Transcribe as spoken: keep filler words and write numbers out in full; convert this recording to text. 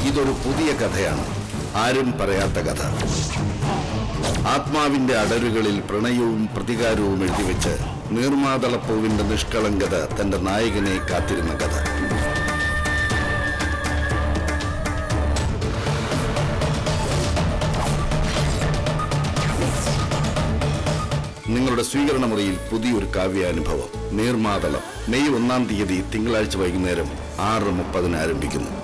ഇതൊരു പുതിയ കഥയാണ്, ആരും പറയാത്ത കഥ. ആത്മാവിന്റെ അടരുകളിൽ പ്രണയവും പ്രതികാരവും എഴുതിവെച്ച് നീർമാതളപ്പൂവിന്റെ നിഷ്കളങ്കത തന്റെ നായകനെ കാത്തിരുന്ന കഥ. നിങ്ങളുടെ സ്വീകരണ മുറിയിൽ പുതിയൊരു കാവ്യാനുഭവം. നീർമാതളം മെയ് ഒന്നാം തീയതി തിങ്കളാഴ്ച വൈകുന്നേരം ആറ് മുപ്പതിന് ആരംഭിക്കുന്നു.